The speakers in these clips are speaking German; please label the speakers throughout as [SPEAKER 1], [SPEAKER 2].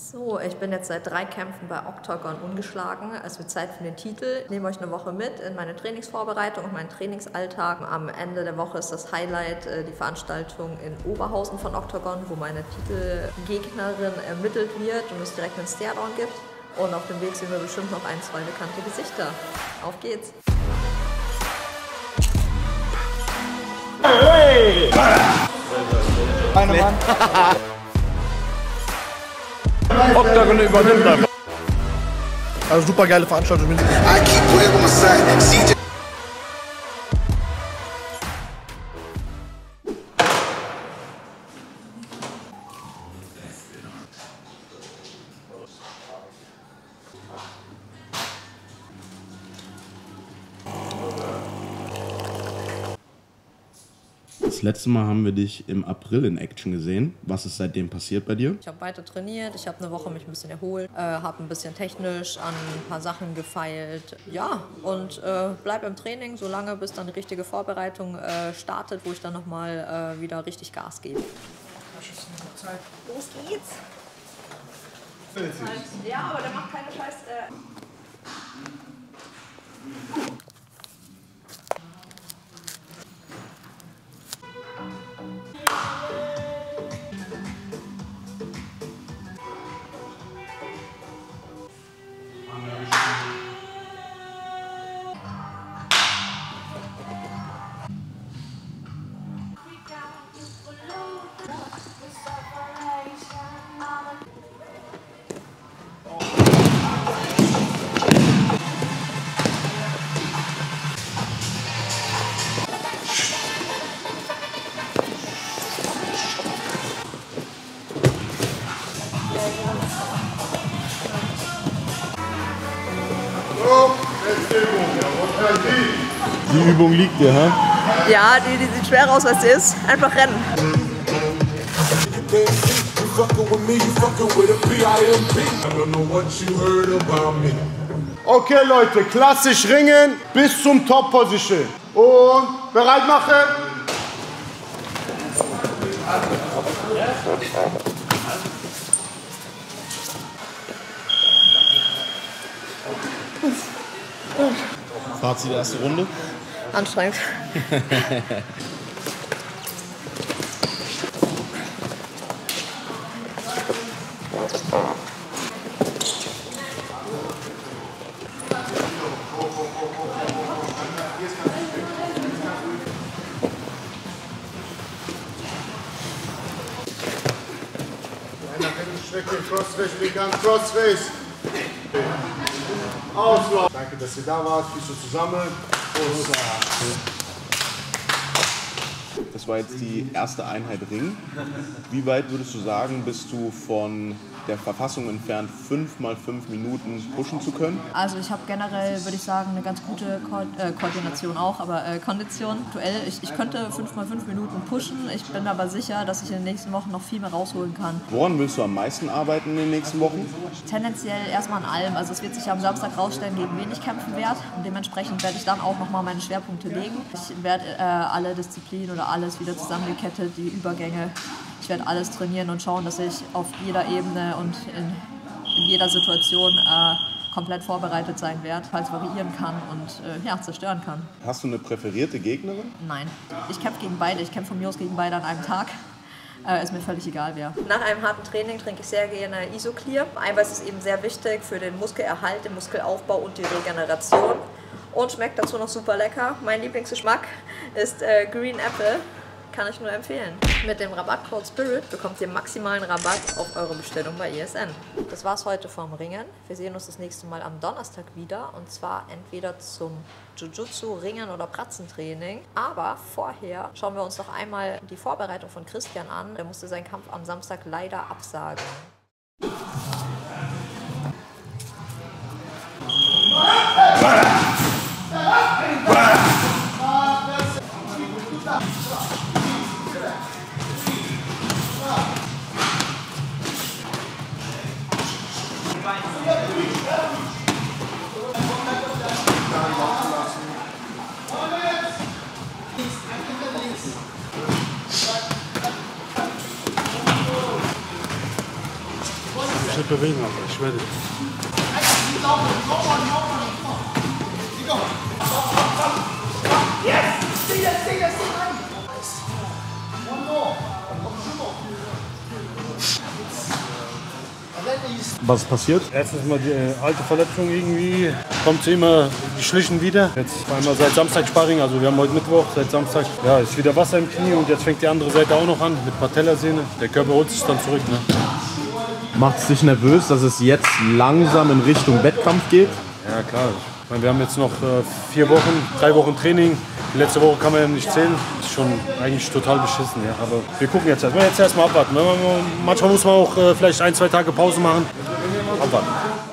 [SPEAKER 1] So, ich bin jetzt seit 3 Kämpfen bei Octagon ungeschlagen. Es wird Zeit für den Titel. Ich nehme euch eine Woche mit in meine Trainingsvorbereitung und meinen Trainingsalltag. Am Ende der Woche ist das Highlight die Veranstaltung in Oberhausen von Octagon, wo meine Titelgegnerin ermittelt wird und es direkt einen Staredown gibt. Und auf dem Weg sehen wir bestimmt noch 1, 2 bekannte Gesichter. Auf geht's!
[SPEAKER 2] Hey! Meine Mann. Octagon übernimmt dann. Also super geile Veranstaltung.
[SPEAKER 3] Das letzte Mal haben wir dich im April in Action gesehen. Was ist seitdem passiert bei dir?
[SPEAKER 1] Ich habe weiter trainiert, ich habe eine Woche mich ein bisschen erholt, habe ein bisschen technisch an ein paar Sachen gefeilt. Ja, und bleib im Training, solange bis dann die richtige Vorbereitung startet, wo ich dann nochmal wieder richtig Gas gebe. Los geht's! Ja, aber der macht keine Scheiß...
[SPEAKER 3] Die Übung liegt dir, hä?
[SPEAKER 1] Ja, die sieht schwer aus, was sie ist. Einfach rennen.
[SPEAKER 2] Okay Leute, klassisch ringen bis zum Top-Position. Und bereit machen.
[SPEAKER 3] Fazit der erste Runde?
[SPEAKER 1] Anstrengend.
[SPEAKER 2] Crossface. Auslauf. Danke, dass ihr da wart. Füße zusammen.
[SPEAKER 3] Das war jetzt die erste Einheit Ring. Wie weit würdest du sagen, bist du von der Verfassung entfernt, 5 mal 5 Minuten pushen zu können?
[SPEAKER 1] Also ich habe generell, würde ich sagen, eine ganz gute Koordination auch, aber Kondition. Aktuell, ich könnte 5 mal 5 Minuten pushen. Ich bin aber sicher, dass ich in den nächsten Wochen noch viel mehr rausholen kann.
[SPEAKER 3] Woran willst du am meisten arbeiten in den nächsten Wochen?
[SPEAKER 1] Tendenziell erstmal an allem. Also es wird sich am Samstag rausstellen, gegen wen ich kämpfen werde. Und dementsprechend werde ich dann auch nochmal meine Schwerpunkte legen. Ich werde alle Disziplinen oder alles wieder zusammengekettet, die Übergänge. Ich werde alles trainieren und schauen, dass ich auf jeder Ebene und in jeder Situation komplett vorbereitet sein werde, falls variieren kann und ja, zerstören kann.
[SPEAKER 3] Hast du eine präferierte Gegnerin?
[SPEAKER 1] Nein, ich kämpfe gegen beide. Ich kämpfe von mir aus gegen beide an einem Tag. Ist mir völlig egal, wer. Nach einem harten Training trinke ich sehr gerne Isoclear. Eiweiß ist eben sehr wichtig für den Muskelerhalt, den Muskelaufbau und die Regeneration. Und schmeckt dazu noch super lecker. Mein Lieblingsgeschmack ist Green Apple. Kann ich nur empfehlen. Mit dem Rabattcode SPIRIT bekommt ihr maximalen Rabatt auf eure Bestellung bei ESN. Das war's heute vom Ringen. Wir sehen uns das nächste Mal am Donnerstag wieder und zwar entweder zum Jiu-Jitsu, Ringen oder Pratzentraining. Aber vorher schauen wir uns noch einmal die Vorbereitung von Christian an. Er musste seinen Kampf am Samstag leider absagen.
[SPEAKER 4] mich nicht bewegen, aber ich werde.
[SPEAKER 3] Was ist passiert?
[SPEAKER 4] Erstens mal die alte Verletzung irgendwie, kommt sie immer geschlichen wieder. Jetzt war immer seit Samstag Sparring, also wir haben heute Mittwoch, seit Samstag, ja, ist wieder Wasser im Knie und jetzt fängt die andere Seite auch noch an mit Patellasehne. Der Körper holt sich dann zurück. Ne?
[SPEAKER 3] Macht es dich nervös, dass es jetzt langsam in Richtung Wettkampf geht?
[SPEAKER 4] Ja klar, ich meine, wir haben jetzt noch 4 Wochen, 3 Wochen Training. Die letzte Woche kann man ja nicht zählen, ist schon eigentlich total beschissen. Ja. Aber wir gucken jetzt erstmal abwarten. Manchmal muss man auch vielleicht 1, 2 Tage Pause machen. Abwarten.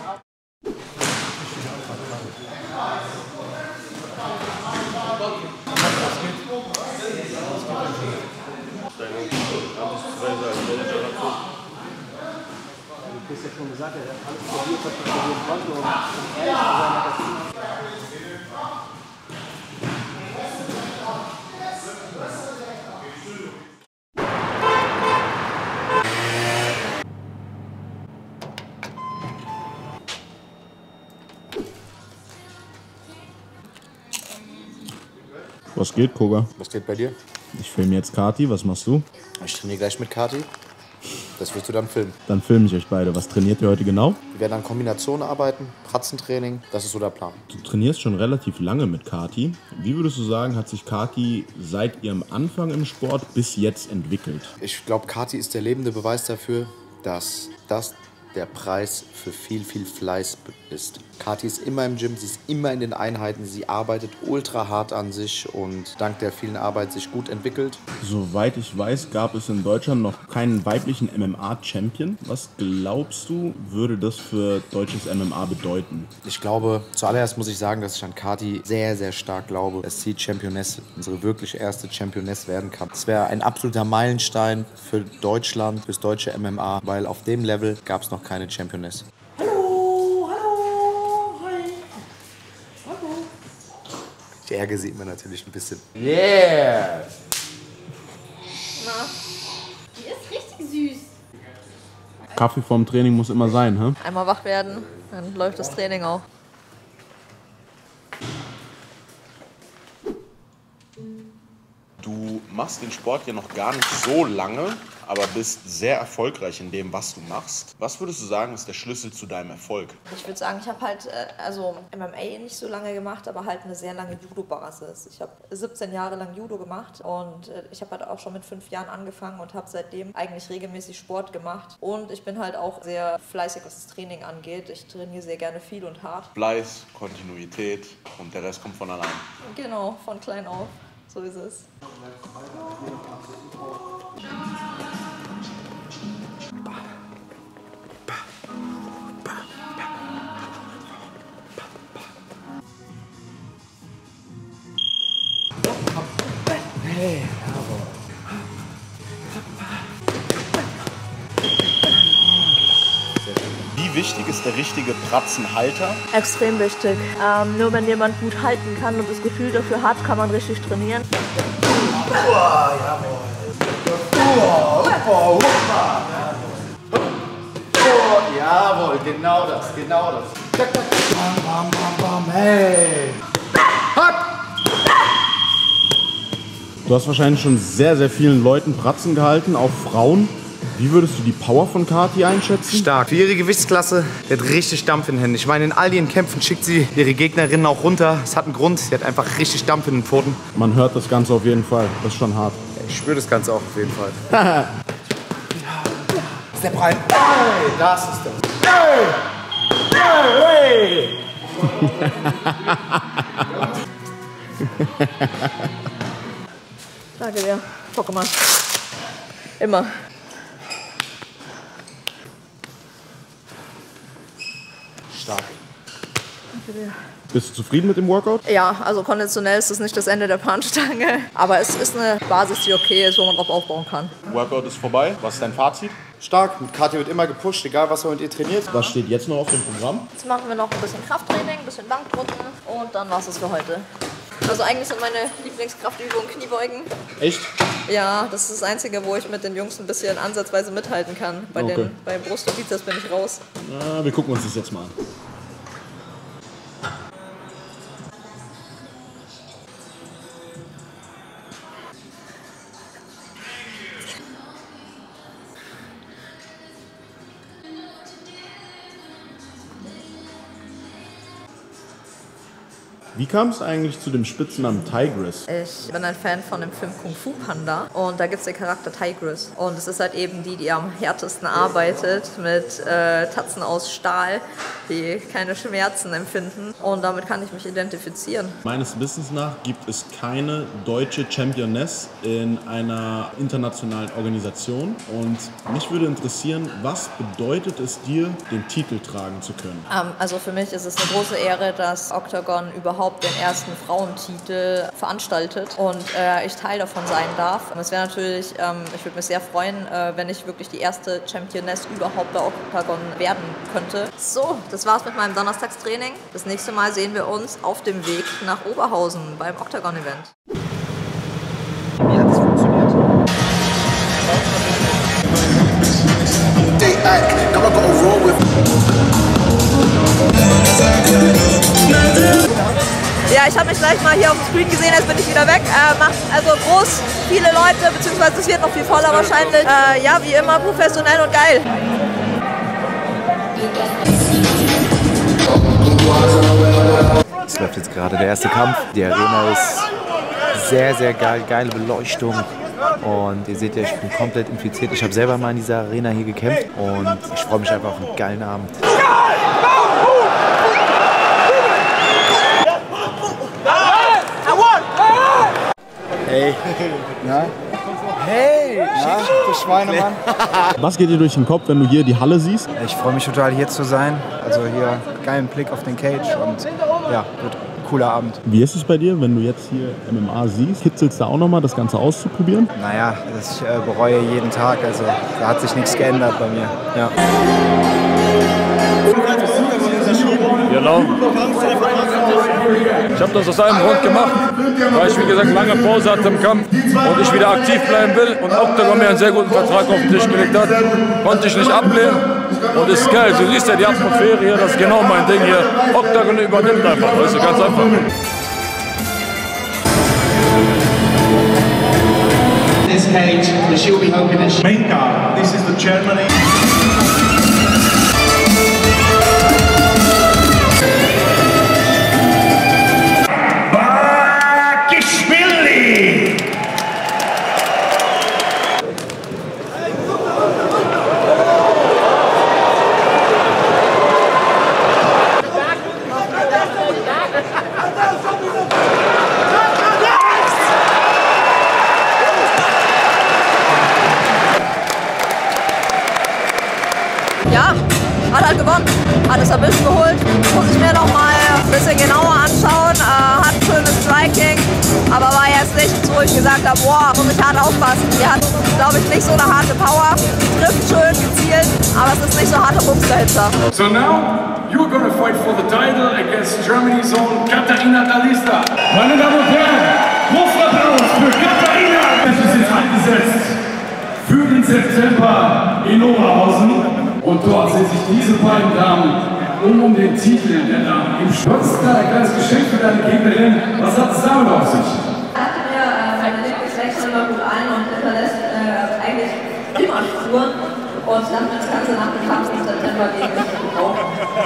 [SPEAKER 3] Was geht, Koga?
[SPEAKER 5] Was geht bei dir?
[SPEAKER 3] Ich filme jetzt Kati, was machst du?
[SPEAKER 5] Ich trainiere gleich mit Kati. Das wirst du dann filmen.
[SPEAKER 3] Dann filme ich euch beide. Was trainiert ihr heute genau?
[SPEAKER 5] Wir werden an Kombinationen arbeiten, Pratzentraining, das ist so der Plan.
[SPEAKER 3] Du trainierst schon relativ lange mit Kati. Wie würdest du sagen, hat sich Kati seit ihrem Anfang im Sport bis jetzt entwickelt?
[SPEAKER 5] Ich glaube, Kati ist der lebende Beweis dafür, dass das der Preis für viel, viel Fleiß ist. Kati ist immer im Gym, sie ist immer in den Einheiten, sie arbeitet ultra hart an sich und dank der vielen Arbeit sich gut entwickelt.
[SPEAKER 3] Soweit ich weiß, gab es in Deutschland noch keinen weiblichen MMA-Champion. Was glaubst du, würde das für deutsches MMA bedeuten?
[SPEAKER 5] Ich glaube, zuallererst muss ich sagen, dass ich an Kati sehr, sehr stark glaube, dass sie Championess, unsere wirklich erste Championess werden kann. Das wäre ein absoluter Meilenstein für Deutschland, fürs deutsche MMA, weil auf dem Level gab es noch keine Championess.
[SPEAKER 1] Hallo, hallo, hi. Hallo.
[SPEAKER 5] Ich ärgere sie immer natürlich ein bisschen.
[SPEAKER 6] Yeah!
[SPEAKER 1] Na,
[SPEAKER 6] Die ist richtig süß.
[SPEAKER 3] Kaffee vorm Training muss immer sein, hä?
[SPEAKER 1] einmal wach werden, dann läuft das Training auch.
[SPEAKER 3] Du machst den Sport ja noch gar nicht so lange, aber bist sehr erfolgreich in dem, was du machst. Was würdest du sagen, ist der Schlüssel zu deinem Erfolg?
[SPEAKER 1] Ich würde sagen, ich habe halt also MMA nicht so lange gemacht, aber halt eine sehr lange Judo-Basis. Ich habe 17 Jahre lang Judo gemacht und ich habe halt auch schon mit 5 Jahren angefangen und habe seitdem eigentlich regelmäßig Sport gemacht. Und ich bin halt auch sehr fleißig, was das Training angeht. Ich trainiere sehr gerne viel und hart.
[SPEAKER 3] Fleiß, Kontinuität und der Rest kommt von allein.
[SPEAKER 1] Genau, von klein auf. So ist es.
[SPEAKER 3] Wie wichtig ist der richtige Pratzenhalter?
[SPEAKER 1] Extrem wichtig. Nur wenn jemand gut halten kann und das Gefühl dafür hat, kann man richtig trainieren.
[SPEAKER 5] Jawohl, genau das, genau das. Bam, bam, bam, bam, hey.
[SPEAKER 3] Du hast wahrscheinlich schon sehr, sehr vielen Leuten Pratzen gehalten, auch Frauen. Wie würdest du die Power von Kati einschätzen?
[SPEAKER 5] Stark. Für ihre Gewichtsklasse, die hat richtig Dampf in den Händen. Ich meine, in all ihren Kämpfen schickt sie ihre Gegnerinnen auch runter. Es hat einen Grund, sie hat einfach richtig Dampf in den Pfoten.
[SPEAKER 3] Man hört das Ganze auf jeden Fall. Das ist schon hart.
[SPEAKER 5] Ich spüre das Ganze auch auf jeden Fall. Step rein. Hey, das ist das. Hey! Hey!
[SPEAKER 1] Danke dir. Guck mal. Immer.
[SPEAKER 5] Stark.
[SPEAKER 1] Danke dir.
[SPEAKER 3] Bist du zufrieden mit dem Workout?
[SPEAKER 1] Ja, also konditionell ist das nicht das Ende der Fahnenstange, aber es ist eine Basis, die okay ist, wo man drauf aufbauen kann.
[SPEAKER 3] Workout ist vorbei. Was ist dein Fazit?
[SPEAKER 5] Stark. Mit Kati wird immer gepusht, egal was man mit ihr trainiert.
[SPEAKER 3] Was steht jetzt noch auf dem Programm?
[SPEAKER 1] Jetzt machen wir noch ein bisschen Krafttraining, ein bisschen Bankdrücken und dann war's es für heute. Also eigentlich sind meine Lieblingskraftübungen Kniebeugen.
[SPEAKER 3] Echt?
[SPEAKER 1] Ja, das ist das Einzige, wo ich mit den Jungs ein bisschen ansatzweise mithalten kann. Bei Brust und Bizeps bin ich raus.
[SPEAKER 3] Na, wir gucken uns das jetzt mal an. Wie kam es eigentlich zu dem Spitznamen Tigress?
[SPEAKER 1] Ich bin ein Fan von dem Film Kung Fu Panda und da gibt es den Charakter Tigress. Und es ist halt eben die am härtesten arbeitet, mit Tatzen aus Stahl, die keine Schmerzen empfinden. Und damit kann ich mich identifizieren.
[SPEAKER 3] Meines Wissens nach gibt es keine deutsche Championess in einer internationalen Organisation. Und mich würde interessieren, was bedeutet es dir, den Titel tragen zu können?
[SPEAKER 1] Also für mich ist es eine große Ehre, dass Octagon überhaupt den ersten Frauentitel veranstaltet und ich Teil davon sein darf. Es wäre natürlich, ich würde mich sehr freuen, wenn ich wirklich die erste Championess überhaupt bei Octagon werden könnte. So, das war's mit meinem Donnerstagstraining. Das nächste Mal sehen wir uns auf dem Weg nach Oberhausen beim Octagon-Event.
[SPEAKER 5] Wie hat es funktioniert?
[SPEAKER 1] Ja, ich habe mich gleich mal hier auf dem Screen gesehen, jetzt bin ich wieder weg. Macht also groß, viele Leute, beziehungsweise es wird noch viel voller wahrscheinlich. Ja, wie immer professionell und geil.
[SPEAKER 5] Es läuft jetzt gerade der erste Kampf. Die Arena ist sehr, sehr geil, geile Beleuchtung. Und ihr seht ja, ich bin komplett infiziert. Ich habe selber mal in dieser Arena hier gekämpft und ich freue mich einfach auf einen geilen Abend.
[SPEAKER 7] Hey. Na? Hey, na, du Schweinemann.
[SPEAKER 3] Was geht dir durch den Kopf, wenn du hier die Halle siehst?
[SPEAKER 7] Ich freue mich total, hier zu sein. Also hier geilen Blick auf den Cage und ja, wird ein cooler Abend.
[SPEAKER 3] Wie ist es bei dir, wenn du jetzt hier MMA siehst? Kitzelst du auch nochmal, das Ganze auszuprobieren?
[SPEAKER 7] Naja, ich bereue jeden Tag, also da hat sich nichts geändert bei mir. Ja.
[SPEAKER 4] Genau. Ich habe das aus einem Grund gemacht, weil ich wie gesagt lange Pause hatte im Kampf und ich wieder aktiv bleiben will und Octagon mir einen sehr guten Vertrag auf den Tisch gelegt hat. Konnte ich nicht ablehnen und ist geil. Du siehst ja die Atmosphäre hier, das ist genau mein Ding hier. Octagon übernimmt einfach, weißt du, ganz einfach.
[SPEAKER 8] This cage, she'll be hoping that main card. This is the Germany.
[SPEAKER 1] Ja, hat halt gewonnen, hat das Submission geholt, muss ich mir noch mal ein bisschen genauer anschauen, hat ein schönes Striking, aber war jetzt nichts, wo ich gesagt habe, boah, muss ich hart aufpassen. Die hat, glaube ich, nicht so eine harte Power, die trifft schön gezielt, aber es ist nicht so harter Bums dahinter.
[SPEAKER 9] So now, you're gonna fight for the title against Germany's own Katharina Dalista. Meine Damen und Herren, großer Applaus für Katharina! Es ist jetzt angesetzt für den September in Oberhausen. Und dort sind sich diese beiden Damen um den Titel der Damen im Schutz. Ein kleines Geschenk für deine Gegnerin. Was hat es damit auf sich?
[SPEAKER 1] Ich dachte mir, meine Lieblingswechsel immer gut ein und hinterlässt eigentlich immer Spuren. Und dann das Ganze nach dem Kampf im September gegen mich gebraucht.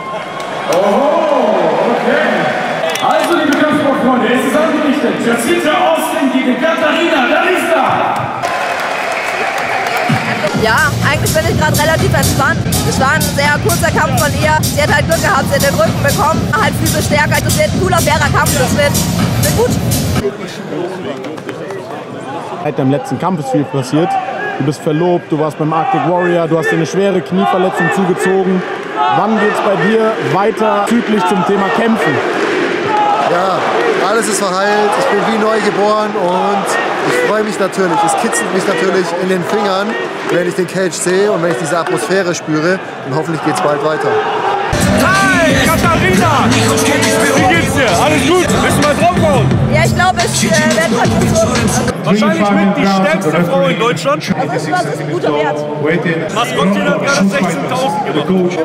[SPEAKER 9] Oh, okay. Also, liebe Kampfsportfreunde, es ist angerichtet. Jessica Austin gegen Katharina Dalista.
[SPEAKER 1] Ja, eigentlich bin ich gerade relativ entspannt. Es war ein sehr kurzer Kampf von ihr. Sie hat halt Glück gehabt, sie hat den Rücken bekommen, halt physisch stärker. Das wird ein cooler, fairer Kampf, das wird gut.
[SPEAKER 2] Seit deinem letzten Kampf ist viel passiert. Du bist verlobt, du warst beim Arctic Warrior, du hast dir eine schwere Knieverletzung zugezogen. Wann geht's bei dir weiter zügig zum Thema Kämpfen?
[SPEAKER 10] Ja, alles ist verheilt, ich bin wie neu geboren und ich freue mich natürlich. Es kitzelt mich natürlich in den Fingern, wenn ich den Cage sehe und wenn ich diese Atmosphäre spüre. Und hoffentlich geht es bald weiter.
[SPEAKER 4] Hi, Katharina! Wie geht's dir? Alles gut? Willst du mal draufhauen?
[SPEAKER 1] Ja, ich glaube, es werden heute so.
[SPEAKER 4] Wahrscheinlich mit die stärkste Frau in Deutschland.
[SPEAKER 1] Also das ist ein guter Wert.
[SPEAKER 4] Maskottchen hat gerade 16.000 gemacht.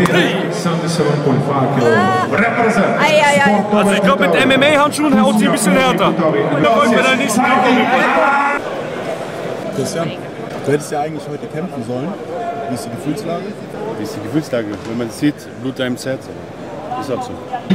[SPEAKER 4] Also ich glaube, mit MMA-Handschuhen haut sie ein bisschen härter. Und da wollen wir den nächsten Kampf machen.
[SPEAKER 3] Christian, du hättest ja eigentlich heute kämpfen sollen. Wie ist die Gefühlslage?
[SPEAKER 4] Wie ist die Gefühlslage? Wenn man sieht, Blut einem Herz. Ist auch so.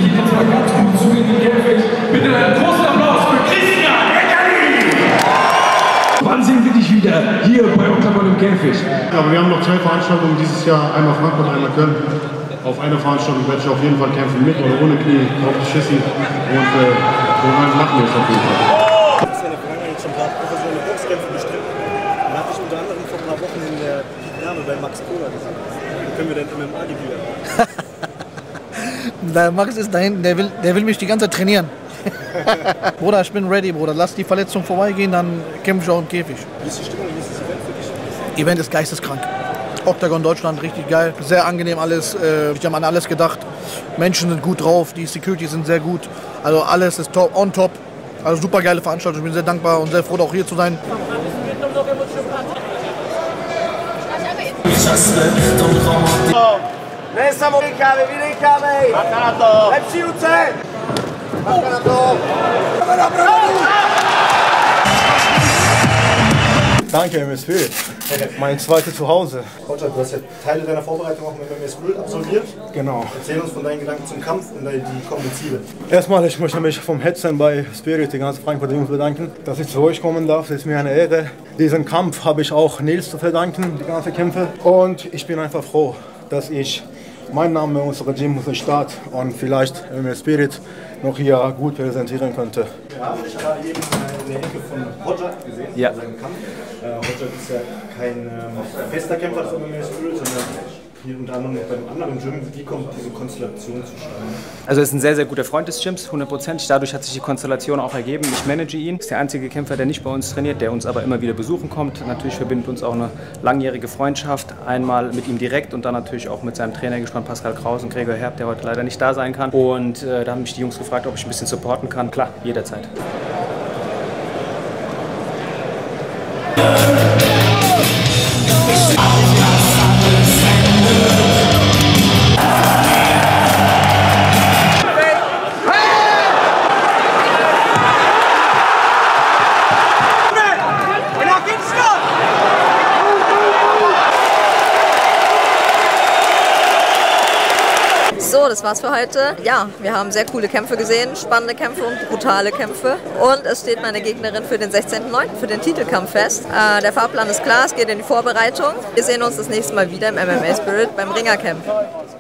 [SPEAKER 9] Bitte einen großen Applaus für Christian Eckerli! Wann sehen wir dich wieder hier bei Octagon im Käfig?
[SPEAKER 2] Aber wir haben noch 2 Veranstaltungen dieses Jahr, einmal Frankfurt, einmal Köln. Auf einer Veranstaltung werde ich auf jeden Fall kämpfen, mit oder ohne Knie, auf die Schissi. Und so machen wir es auf jeden Fall.
[SPEAKER 11] Du hast ja in der Vergangenheit schon ein paar professionelle Boxkämpfe bestritten. Dann hatte ich unter anderem vor ein paar Wochen in der Dame bei Max Kohler gesagt. Wie können wir denn MMA-Debüt erwarten?
[SPEAKER 12] Der Max ist da hinten, der will mich die ganze Zeit trainieren. Bruder, ich bin ready, Bruder. Lass die Verletzung vorbeigehen, dann kämpfe ich auch im Käfig.
[SPEAKER 11] Wie ist die Stimmung? Wie ist das Event für dich?
[SPEAKER 12] Event ist geisteskrank. Octagon Deutschland, richtig geil. Sehr angenehm alles. Ich habe an alles gedacht. Menschen sind gut drauf, die Security sind sehr gut. Also alles ist top, on top. Also super geile Veranstaltung. Ich bin sehr dankbar und sehr froh, auch hier zu sein.
[SPEAKER 13] Siamo ricave, vi ricave! Attaccato! FC Attaccato!
[SPEAKER 4] Danke, MSP. Mein zweites Zuhause.
[SPEAKER 11] Roger, du hast ja Teile deiner Vorbereitung auch mit MMA Spirit absolviert.
[SPEAKER 4] Genau.
[SPEAKER 11] Erzähl uns von deinen Gedanken zum Kampf und die kommenden Ziele.
[SPEAKER 4] Erstmal, ich möchte mich vom Headstand bei Spirit, die ganze Frankfurter Jungs, bedanken, dass ich zu euch kommen darf. Das ist mir eine Ehre. Diesen Kampf habe ich auch Nils zu verdanken, die ganzen Kämpfe. Und ich bin einfach froh, dass ich meinen Namen bei unserem Gym, unserem Start und vielleicht MMA Spirit noch hier gut präsentieren könnte.
[SPEAKER 11] Wir haben dich gerade eben in der Ecke von Roger gesehen,
[SPEAKER 4] ja.
[SPEAKER 11] Bei seinem Kampf. Roger ist ja kein fester Kämpfer des MMA Spirit, sondern hier unter anderem bei einem anderen Gym. Wie kommt diese Konstellation zustande?
[SPEAKER 14] Also er ist ein sehr, sehr guter Freund des Gyms, 100%. Dadurch hat sich die Konstellation auch ergeben. Ich manage ihn. Ist der einzige Kämpfer, der nicht bei uns trainiert, der uns aber immer wieder besuchen kommt. Natürlich verbindet uns auch eine langjährige Freundschaft. Einmal mit ihm direkt und dann natürlich auch mit seinem Trainergespann Pascal Kraus und Gregor Herb, der heute leider nicht da sein kann. Und da haben mich die Jungs gefragt, ob ich ein bisschen supporten kann. Klar, jederzeit.
[SPEAKER 1] So, das war's für heute. Ja, wir haben sehr coole Kämpfe gesehen, spannende Kämpfe und brutale Kämpfe. Und es steht meine Gegnerin für den 16.09. für den Titelkampf fest. Der Fahrplan ist klar, es geht in die Vorbereitung. Wir sehen uns das nächste Mal wieder im MMA Spirit beim Ringercamp.